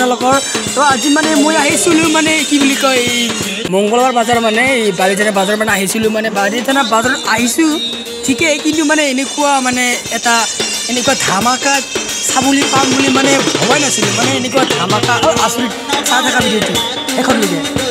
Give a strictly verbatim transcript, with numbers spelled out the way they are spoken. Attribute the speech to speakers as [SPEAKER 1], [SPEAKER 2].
[SPEAKER 1] আপোনালোকৰ তো আজি মানে মই আহিছিলোঁ মানে কি বুলি কয় এই মংগলবাৰ বজাৰ মানে এই বালিজানা বজাৰ মানে আহিছিলোঁ মানে বালিজানা বজাৰত আহিছোঁ ঠিকেই কিন্তু মানে এনেকুৱা মানে এটা এনেকুৱা ধামাকা চাবলৈ পাম বুলি মানে ভবাই নাছিলোঁ মানে এনেকুৱা ধামাকা আচৰিত চাই থকা ভিডিঅ'টো শেষলৈকে